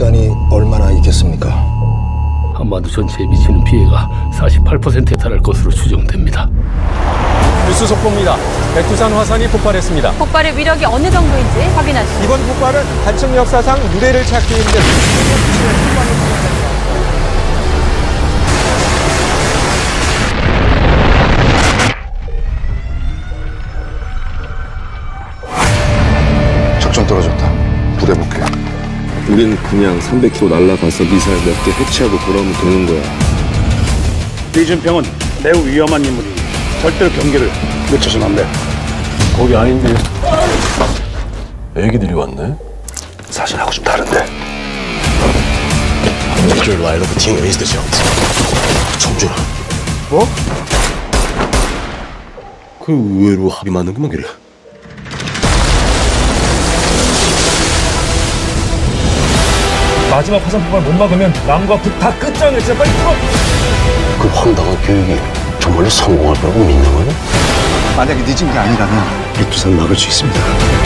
시간이 얼마나 있겠습니까? 한반도 전체에 미치는 피해가 48%에 달할 것으로 추정됩니다. 뉴스 속보입니다. 백두산 화산이 폭발했습니다. 폭발의 위력이 어느 정도인지 확인하시죠. 이번 폭발은 한층 역사상 유례를 찾기 힘든 작전 떨어졌다. 부대 복귀. 우린 그냥 300km 날아가서 미사일 몇 개 해치하고 돌아오면 되는 거야. 이준평은 매우 위험한 인물이니 절대로 경계를 늦춰서는 안 돼. 거기 아닌데. 애기들이 왔네? 사실하고 좀 다른데. Major Light of the team is the Jones. 청준아. 뭐? 그 의외로 합이 맞는구만 그래. 마지막 화산 폭발 못 막으면 남과 북 다 끝장냈지. 빨리 풀어. 그 황당한 교육이 정말로 성공할 거라고 믿는 거냐? 만약에 늦은 게 아니라면 백두산 막을 수 있습니다.